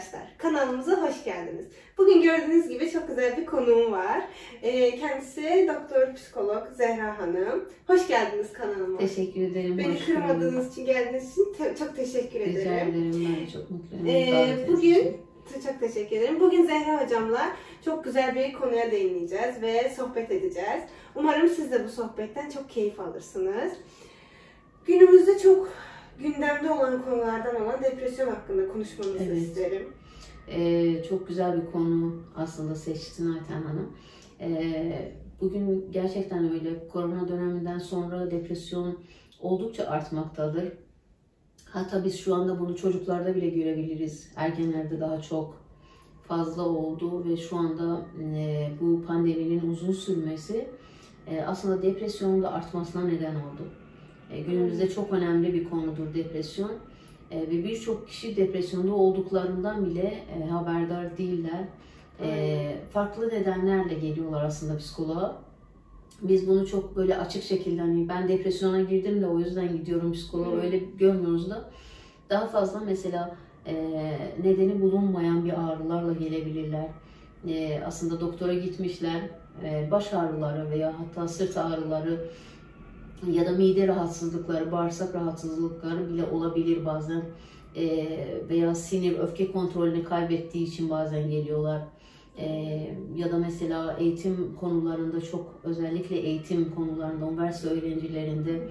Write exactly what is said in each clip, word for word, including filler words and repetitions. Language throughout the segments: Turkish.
arkadaşlar, kanalımıza hoş geldiniz. Bugün gördüğünüz gibi çok güzel bir konuğum var. Kendisi doktor psikolog Zehra Hanım. Hoş geldiniz kanalıma. Teşekkür ederim. Beni kırmadığınız için, geldiğiniz için te çok teşekkür ederim. Rica ederim, ben çok mutluyum. Ee, bugün çok teşekkür ederim. Bugün Zehra hocamla çok güzel bir konuya değineceğiz ve sohbet edeceğiz. Umarım siz de bu sohbetten çok keyif alırsınız. Günümüzde çok gündemde olan konulardan olan depresyon hakkında konuşmanızı evet. isterim. Ee, çok güzel bir konu aslında seçtin Ayten Hanım. Ee, bugün gerçekten öyle. Korona döneminden sonra depresyon oldukça artmaktadır. Hatta biz şu anda bunu çocuklarda bile görebiliriz. Ergenlerde daha çok fazla oldu ve şu anda e, bu pandeminin uzun sürmesi e, aslında depresyonun da artmasına neden oldu. E, günümüzde çok önemli bir konudur depresyon. E, ve birçok kişi depresyonda olduklarından bile e, haberdar değiller. E, farklı nedenlerle geliyorlar aslında psikoloğa. Biz bunu çok böyle açık şekilde hani ben depresyona girdim de o yüzden gidiyorum psikoloğa öyle görmüyoruz da daha fazla mesela e, nedeni bulunmayan bir ağrılarla gelebilirler. E, aslında doktora gitmişler, e, baş ağrıları veya hatta sırt ağrıları ya da mide rahatsızlıkları, bağırsak rahatsızlıkları bile olabilir bazen. E, veya sinir, öfke kontrolünü kaybettiği için bazen geliyorlar. Ee, ya da mesela eğitim konularında çok özellikle eğitim konularında, üniversite öğrencilerinde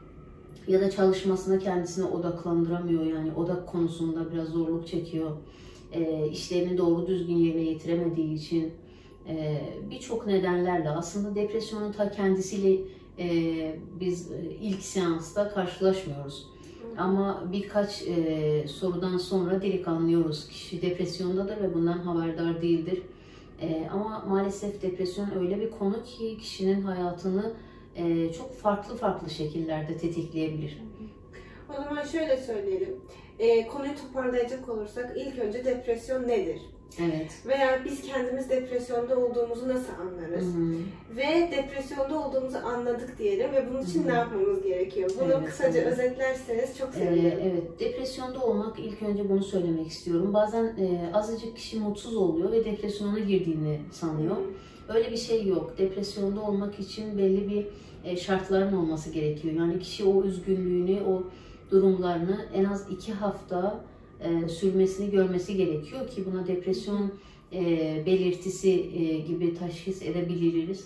ya da çalışmasına kendisine odaklandıramıyor, yani odak konusunda biraz zorluk çekiyor. Ee, işlerini doğru düzgün yerine getiremediği için e, birçok nedenlerle aslında depresyonun ta kendisiyle e, biz ilk seansta karşılaşmıyoruz. Ama birkaç e, sorudan sonra direkt anlıyoruz kişi depresyondadır ve bundan haberdar değildir. E, ama maalesef depresyon öyle bir konu ki kişinin hayatını e, çok farklı farklı şekillerde tetikleyebilir. O zaman şöyle söyleyelim. E, konuyu toparlayacak olursak ilk önce depresyon nedir? Evet. Veya biz kendimiz depresyonda olduğumuzu nasıl anlarız? Hı-hı. Ve depresyonda olduğumuzu anladık diyelim ve bunun için Hı-hı. ne yapmamız gerekiyor? Bunu evet, kısaca evet. özetlerseniz çok sevinirim. Ee, evet, depresyonda olmak ilk önce bunu söylemek istiyorum. Bazen e, azıcık kişi mutsuz oluyor ve depresyona girdiğini sanıyor. Hı-hı. Öyle bir şey yok. Depresyonda olmak için belli bir e, şartların olması gerekiyor. Yani kişi o üzgünlüğünü, o durumlarını en az iki hafta E, sürmesini görmesi gerekiyor ki buna depresyon e, belirtisi e, gibi teşhis edebiliriz.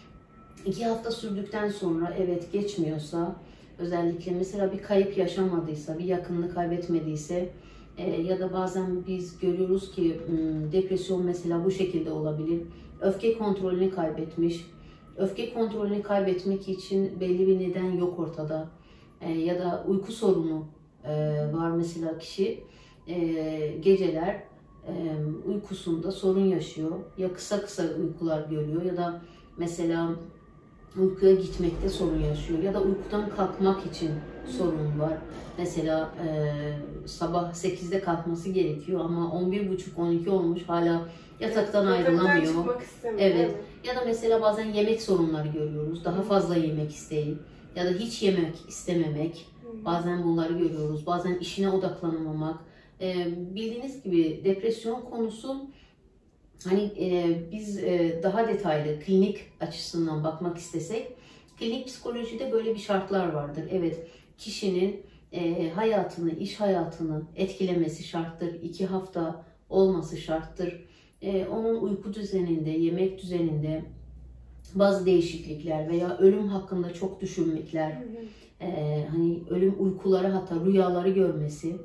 İki hafta sürdükten sonra evet geçmiyorsa, özellikle mesela bir kayıp yaşamadıysa, bir yakınını kaybetmediyse e, ya da bazen biz görüyoruz ki m, depresyon mesela bu şekilde olabilir. Öfke kontrolünü kaybetmiş. Öfke kontrolünü kaybetmek için belli bir neden yok ortada. E, ya da uyku sorunu e, var mesela kişi. E, geceler e, uykusunda sorun yaşıyor. Ya kısa kısa uykular görüyor ya da mesela uykuya gitmekte sorun yaşıyor ya da uykudan kalkmak için sorun var. Mesela e, sabah sekizde kalkması gerekiyor ama on bir buçuk on iki olmuş hala yataktan evet, ayrılamıyor. Evet. Ya da mesela bazen yemek sorunları görüyoruz. Daha fazla yemek isteği ya da hiç yemek istememek. Bazen bunları görüyoruz. Bazen işine odaklanamamak. Ee, bildiğiniz gibi depresyon konusu hani e, biz e, daha detaylı klinik açısından bakmak istesek klinik psikolojide böyle bir şartlar vardır. Evet, kişinin e, hayatını, iş hayatını etkilemesi şarttır. İki hafta olması şarttır. E, onun uyku düzeninde, yemek düzeninde bazı değişiklikler veya ölüm hakkında çok düşünmekler, hı hı. E, hani ölüm uykuları hatta rüyaları görmesi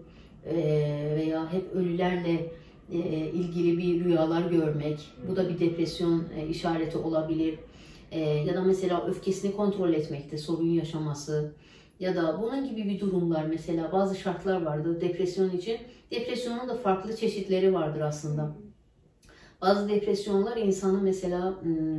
veya hep ölülerle ilgili bir rüyalar görmek, bu da bir depresyon işareti olabilir. Ya da mesela öfkesini kontrol etmekte sorun yaşaması ya da bunun gibi bir durumlar, mesela bazı şartlar vardır depresyon için. Depresyonun da farklı çeşitleri vardır aslında. Bazı depresyonlar insanı mesela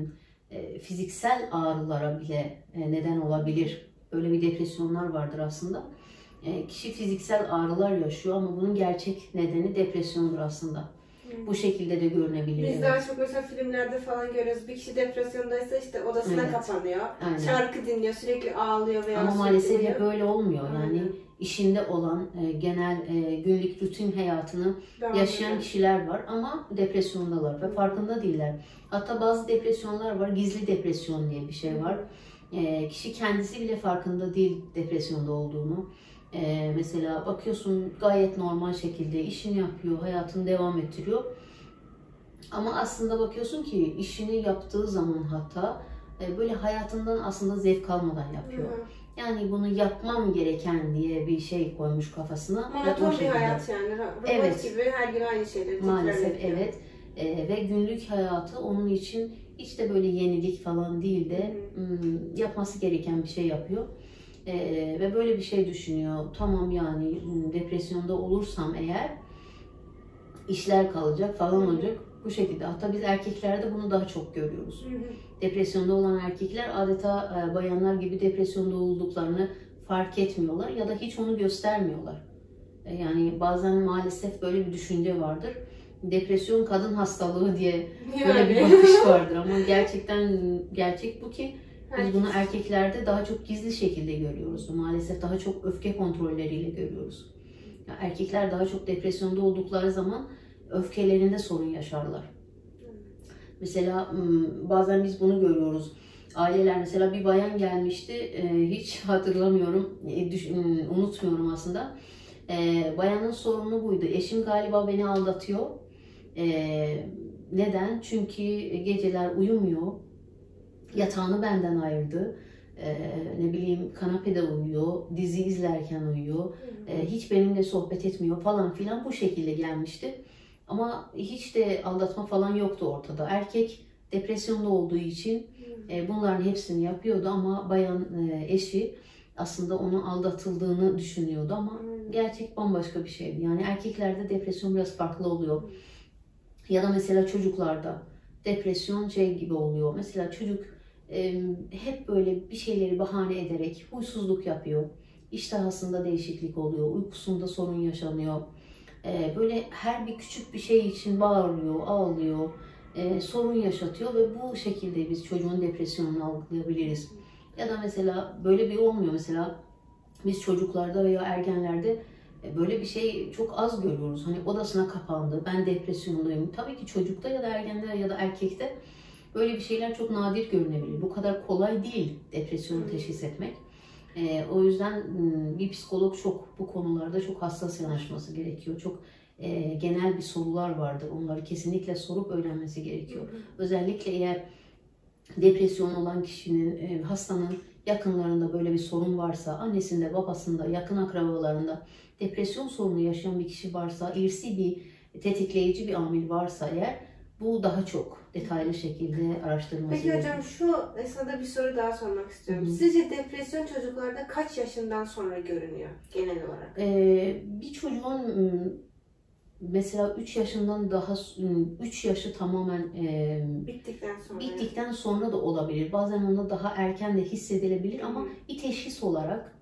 fiziksel ağrılara bile neden olabilir. Öyle bir depresyonlar vardır aslında. Kişi fiziksel ağrılar yaşıyor ama bunun gerçek nedeni depresyondur aslında. Bu şekilde de görünebilir. Biz evet. daha çok mesela filmlerde falan görüyoruz. Bir kişi depresyondaysa işte odasına Evet. kapanıyor. Aynen. Şarkı dinliyor, sürekli ağlıyor veya Ama maalesef sürünüyor. hep öyle olmuyor. Yani Aynen. işinde olan e, genel e, günlük rutin hayatını Devam yaşayan eden. kişiler var ama depresyondalar ve farkında değiller. Hatta bazı depresyonlar var, gizli depresyon diye bir şey var. E, kişi kendisi bile farkında değil depresyonda olduğunu. E, mesela bakıyorsun gayet normal şekilde işini yapıyor, hayatını devam ettiriyor. Ama aslında bakıyorsun ki işini yaptığı zaman hatta e, böyle hayatından aslında zevk almadan yapıyor. Hı hı. Yani bunu yapmam gereken diye bir şey koymuş kafasına. Monoton o bir şekilde. hayat yani. Robot Evet. gibi her gün aynı şeyleri Maalesef tekrar ediyor. evet. Ee, ve günlük hayatı onun için hiç de böyle yenilik falan değil de Hı hı. ım, yapması gereken bir şey yapıyor. Ee, ve böyle bir şey düşünüyor. Tamam yani ım, depresyonda olursam eğer işler kalacak falan olacak. Bu şekilde. Hatta biz erkeklerde bunu daha çok görüyoruz. Hı hı. Depresyonda olan erkekler adeta e, bayanlar gibi depresyonda olduklarını fark etmiyorlar ya da hiç onu göstermiyorlar. E, yani bazen maalesef böyle bir düşünce vardır. Depresyon kadın hastalığı diye böyle bir Yani. bakış vardır ama gerçekten gerçek bu ki biz Herkes- bunu erkeklerde daha çok gizli şekilde görüyoruz. Maalesef daha çok öfke kontrolleriyle görüyoruz. Yani erkekler daha çok depresyonda oldukları zaman öfkelerinde sorun yaşarlar. Mesela bazen biz bunu görüyoruz. Aileler mesela bir bayan gelmişti, hiç hatırlamıyorum, unutmuyorum aslında. Bayanın sorunu buydu. Eşim galiba beni aldatıyor. Neden? Çünkü geceler uyumuyor. Yatağını benden ayırdı. Ne bileyim kanapede uyuyor, dizi izlerken uyuyor. Hiç benimle sohbet etmiyor falan filan bu şekilde gelmişti. Ama hiç de aldatma falan yoktu ortada. Erkek depresyonda olduğu için e, bunların hepsini yapıyordu ama bayan e, eşi aslında onun aldatıldığını düşünüyordu ama gerçek bambaşka bir şeydi. Yani erkeklerde depresyon biraz farklı oluyor. Ya da mesela çocuklarda depresyon şey gibi oluyor. Mesela çocuk e, hep böyle bir şeyleri bahane ederek huysuzluk yapıyor. İştahasında değişiklik oluyor, uykusunda sorun yaşanıyor. Böyle her bir küçük bir şey için bağırıyor, ağlıyor, e, sorun yaşatıyor ve bu şekilde biz çocuğun depresyonunu algılayabiliriz. Ya da mesela böyle bir olmuyor. Mesela biz çocuklarda veya ergenlerde böyle bir şey çok az görüyoruz. Hani odasına kapandı, ben depresyondayım. Tabii ki çocukta ya da ergende ya da erkekte böyle bir şeyler çok nadir görünebilir. Bu kadar kolay değil depresyonu teşhis etmek. E, o yüzden bir psikolog çok bu konularda çok hassas yanaşması gerekiyor. Çok e, genel bir sorular vardır. Onları kesinlikle sorup öğrenmesi gerekiyor. Hı hı. Özellikle eğer depresyon olan kişinin, e, hastanın yakınlarında böyle bir sorun varsa, annesinde, babasında, yakın akrabalarında depresyon sorunu yaşayan bir kişi varsa, irsi bir tetikleyici bir amil varsa eğer bu daha çok detaylı şekilde araştırılması Peki gerekiyor. hocam şu esnada bir soru daha sormak istiyorum. Hı-hı. Sizce depresyon çocuklarda kaç yaşından sonra görünüyor genel olarak? Ee, bir çocuğun mesela üç yaşından daha üç yaşı tamamen e, bittikten sonra bittikten sonra da olabilir. Bazen onda daha erken de hissedilebilir ama bir teşhis olarak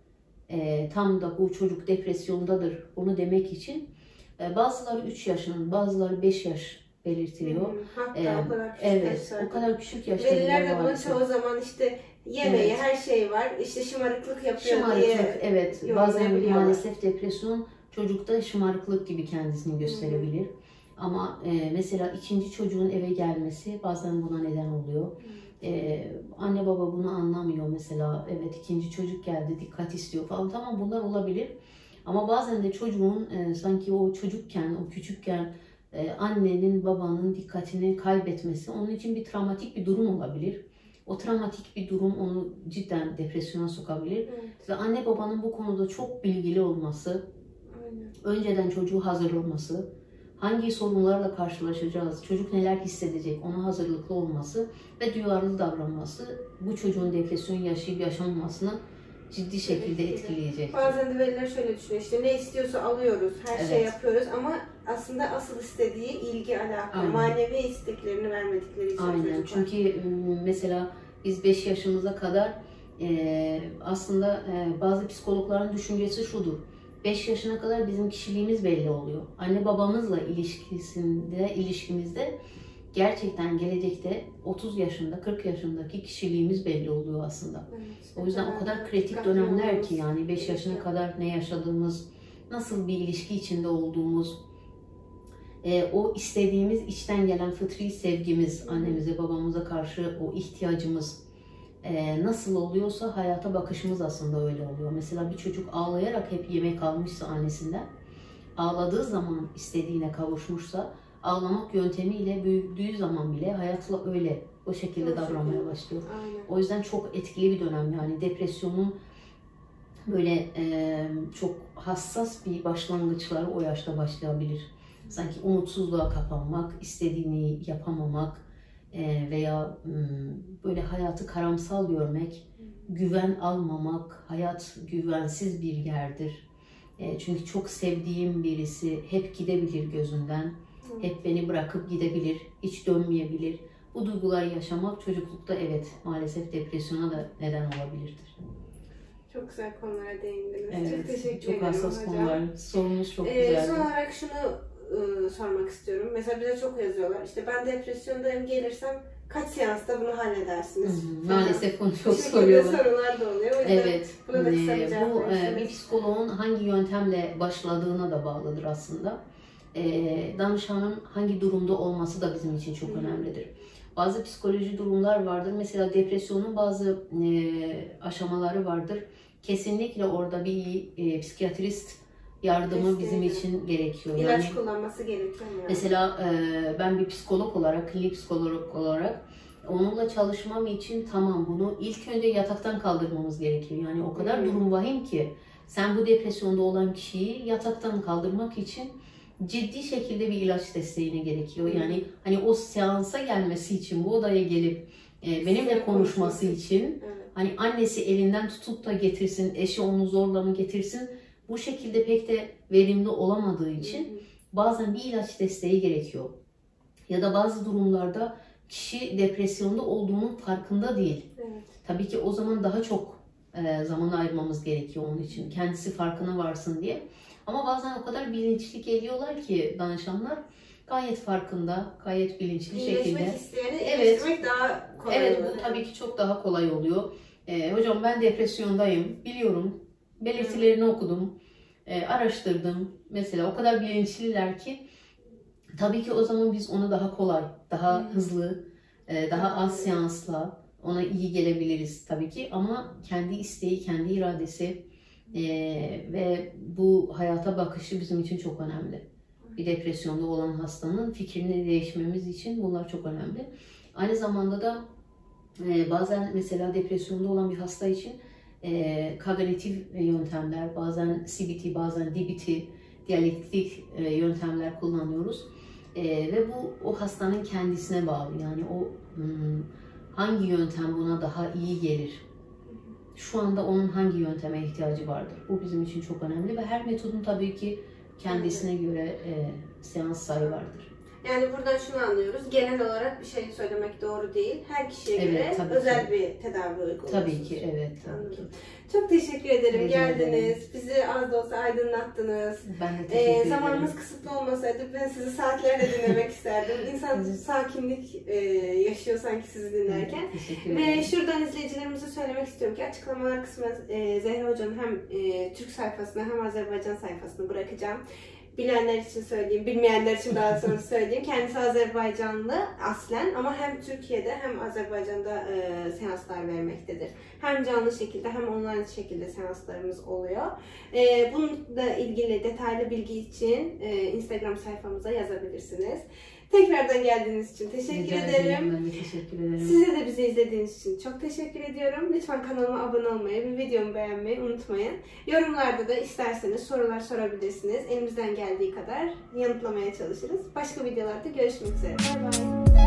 e, tam da bu çocuk depresyondadır onu demek için e, bazıları üç yaşının, bazıları beş yaş belirtiliyor. Hmm, hatta ee, o kadar küçük evet, yaşlarda. o kadar küçük yaşlarda. Veliler de buna çoğu zaman işte yemeği, evet. her şey var, işte şımarıklık yapıyor şımarıklık, diye evet. Bazen maalesef depresyon çocukta şımarıklık gibi kendisini gösterebilir. Hmm. Ama e, mesela ikinci çocuğun eve gelmesi bazen buna neden oluyor. Hmm. E, anne baba bunu anlamıyor mesela. Evet ikinci çocuk geldi, dikkat istiyor falan. Tamam bunlar olabilir. Ama bazen de çocuğun e, sanki o çocukken, o küçükken e, annenin, babanın dikkatini kaybetmesi onun için bir travmatik bir durum olabilir. O travmatik bir durum onu cidden depresyona sokabilir. Evet. Ve anne babanın bu konuda çok bilgili olması, aynen. Önceden çocuğu hazırlaması, hangi sorunlarla karşılaşacağız, çocuk neler hissedecek ona hazırlıklı olması ve duyarlı davranması bu çocuğun depresyon yaşayıp yaşanmasını ciddi şekilde evet, etkileyecek. Bazen de veliler şöyle düşünüyor, işte ne istiyorsa alıyoruz, her evet. şey yapıyoruz ama aslında asıl istediği ilgi, alaka, aynen. manevi isteklerini vermedikleri için aynen. çocuklar. Çünkü mesela biz beş yaşımıza kadar e, aslında e, bazı psikologların düşüncesi şudur. beş yaşına kadar bizim kişiliğimiz belli oluyor. Anne babamızla ilişkisinde, ilişkimizde gerçekten gelecekte otuz yaşında, kırk yaşındaki kişiliğimiz belli oluyor aslında. Evet, o yüzden o kadar kritik dönemler ki yani beş yaşına kadar ne yaşadığımız, nasıl bir ilişki içinde olduğumuz, e, o istediğimiz içten gelen fıtri sevgimiz, annemize babamıza karşı o ihtiyacımız e, nasıl oluyorsa hayata bakışımız aslında öyle oluyor. Mesela bir çocuk ağlayarak hep yemek almışsa annesinden, ağladığı zaman istediğine kavuşmuşsa, ağlamak yöntemiyle büyüdüğü zaman bile hayatla öyle o şekilde davranmaya başlıyor. Aynen. O yüzden çok etkili bir dönem yani depresyonun böyle e, çok hassas bir başlangıçları o yaşta başlayabilir. Sanki umutsuzluğa kapanmak, istediğini yapamamak e, veya m, böyle hayatı karamsal görmek, güven almamak, hayat güvensiz bir yerdir. E, çünkü çok sevdiğim birisi hep gidebilir gözünden. Hep beni bırakıp gidebilir, hiç dönmeyebilir. Bu duyguları yaşamak çocuklukta evet maalesef depresyona da neden olabilirdir. Çok güzel konulara değindiniz. Evet, çok teşekkür çok ederim hassas hocam. konular. Sorunuz çok Ee, güzel. son olarak şunu e, sormak istiyorum. Mesela bize çok yazıyorlar. İşte ben depresyondayım, gelirsem kaç seansta bunu halledersiniz? Hı-hı. Maalesef onu çok Bu şekilde soruyorlar. sorular da oluyor. O yüzden Evet. buna da kısa bir Ee, cevap bu e, verirseniz. bir psikoloğun hangi yöntemle başladığına da bağlıdır aslında. Ee, danışanın hangi durumda olması da bizim için çok Hı. önemlidir. Bazı psikoloji durumlar vardır. Mesela depresyonun bazı e, aşamaları vardır. Kesinlikle orada bir e, psikiyatrist yardımı bizim için gerekiyor. İlaç Yani kullanması gerekiyor mu? Yani? mesela e, ben bir psikolog olarak, klinik psikolog olarak onunla çalışmam için tamam bunu ilk önce yataktan kaldırmamız gerekiyor. Yani o kadar Hı. durum vahim ki sen bu depresyonda olan kişiyi yataktan kaldırmak için ciddi şekilde bir ilaç desteğine gerekiyor. Yani hani o seansa gelmesi için, bu odaya gelip e, benimle konuşması için, evet. hani annesi elinden tutup da getirsin, eşi onu zorla mı getirsin, bu şekilde pek de verimli olamadığı için Hı hı. bazen bir ilaç desteği gerekiyor. Ya da bazı durumlarda kişi depresyonda olduğunun farkında değil. Evet. Tabii ki o zaman daha çok e, zaman ayırmamız gerekiyor onun için. Kendisi farkına varsın diye. Ama bazen o kadar bilinçli geliyorlar ki danışanlar gayet farkında, gayet bilinçli şekilde. İyileşmek isteyeni Evet. iyileştirmek daha kolay Evet, oluyor. bu tabii ki çok daha kolay oluyor. Ee, hocam ben depresyondayım, biliyorum. Belirtilerini okudum, e, araştırdım. Mesela o kadar bilinçliler ki tabii ki o zaman biz ona daha kolay, daha Hmm. hızlı, e, daha az seansla ona iyi gelebiliriz tabii ki. Ama kendi isteği, kendi iradesi Ee, ve bu hayata bakışı bizim için çok önemli. Bir depresyonda olan hastanın fikrini değişmemiz için bunlar çok önemli. Aynı zamanda da e, bazen mesela depresyonda olan bir hasta için e, kognitif yöntemler, bazen C B T, bazen D B T, diyalektik e, yöntemler kullanıyoruz. E, ve bu o hastanın kendisine bağlı. Yani o hmm, hangi yöntem buna daha iyi gelir? Şu anda onun hangi yönteme ihtiyacı vardır? Bu bizim için çok önemli ve her metodun tabii ki kendisine göre e, seans sayı vardır. Yani buradan şunu anlıyoruz. Genel olarak bir şey söylemek doğru değil. Her kişiye Evet, göre tabii özel ki. bir tedavi uyguluyorsunuz. Tabii ki, evet. Tabii Anladım. ki. Çok teşekkür ederim. Rica Geldiniz. ederim. Bizi az da olsa aydınlattınız. Ben de Ee, teşekkür ederim. zamanımız kısıtlı olmasaydı ben sizi saatlerce dinlemek isterdim. İnsan Evet. sakinlik e, yaşıyor sanki sizi dinlerken. Evet, teşekkür Ve ederim. şuradan izleyicilerimize söylemek istiyorum ki açıklamalar kısmına e, Zehra Hoca'nın hem e, Türk sayfasını hem Azerbaycan sayfasını bırakacağım. Bilenler için söyleyeyim, bilmeyenler için daha sonra söyleyeyim. Kendisi Azerbaycanlı aslen ama hem Türkiye'de hem Azerbaycan'da e, seanslar vermektedir. Hem canlı şekilde hem online şekilde seanslarımız oluyor. E, bununla ilgili detaylı bilgi için e, Instagram sayfamıza yazabilirsiniz. Tekrardan geldiğiniz için teşekkür Rica ederim. Ben de teşekkür ederim. Size de bizi izlediğiniz için çok teşekkür ediyorum. Lütfen kanalıma abone olmayı ve videomu beğenmeyi unutmayın. Yorumlarda da isterseniz sorular sorabilirsiniz. Elimizden geldiği kadar yanıtlamaya çalışırız. Başka videolarda görüşmek üzere. Bay bay.